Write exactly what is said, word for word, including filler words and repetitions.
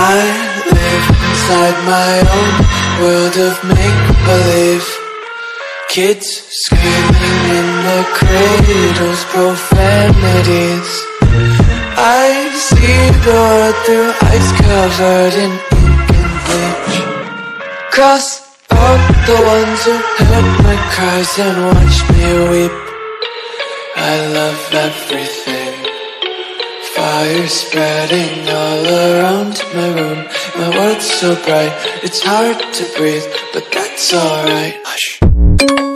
I live inside my own world of make-believe. Kids screaming in the cradles, profanities. I see the world through eyes covered in ink and bleach. Cross out the ones who heard my cries and watched me weep. I love everything. Fire spreading all around my room. My world's so bright, it's hard to breathe, but that's alright. Hush.